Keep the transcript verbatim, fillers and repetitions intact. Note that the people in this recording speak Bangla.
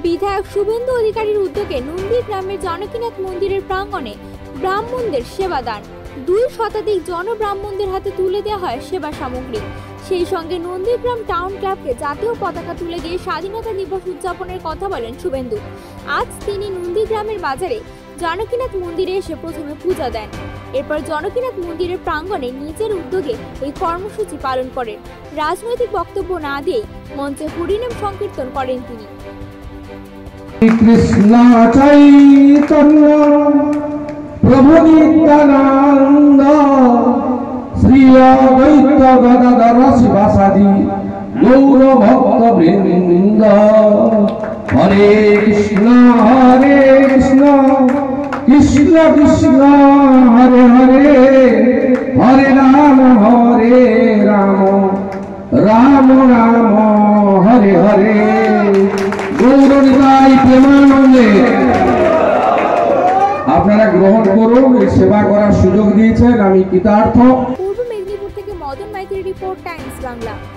বিধায়ক শুভেন্দু অধিকারীর উদ্যোগে নন্দীগ্রামের জানকীনাথ মন্দিরের প্রাঙ্গণে ব্রাহ্মণদের সেবাদান। দুই শতাধিক জনব্রাহ্মণদের হাতে তুলে দেওয়া হয় সেবা সামগ্রী। সেই সঙ্গে নন্দীগ্রাম টাউন ক্লাবকে জাতীয় পতাকা তুলে দিয়ে স্বাধীনতা দিবস উদযাপনের কথা বলেন শুভেন্দু। আজ তিনি নন্দীগ্রামের বাজারে জানকীনাথ মন্দিরে এসে প্রথমে পূজা দেন। এরপর জানকীনাথ মন্দিরের প্রাঙ্গণে নিজের উদ্যোগে এই কর্মসূচি পালন করেন। রাজনৈতিক বক্তব্য না দিয়েই মঞ্চে হরিনাম সংকীর্তন করেন তিনি। কৃষ্ণ চৈতন্য প্রভু নিত্যানন্দ শ্রী অদ্বৈত গদাধর শিবাসাদি গৌর ভক্ত বৃন্দ। হরে কৃষ্ণ হরে কৃষ্ণ কৃষ্ণ কৃষ্ণ হরে হরে হরে রাম হরে রাম রাম রাম হরে হরে। গৌরনিতাই প্রেমানন্দে আপনারা গ্রহণ করুন। সেবা করার সুযোগ দিয়েছেন, আমি কৃতার্থ। পূর্ব মেদিনীপুর থেকে মদন মাইতির রিপোর্ট, টাইমস বাংলা।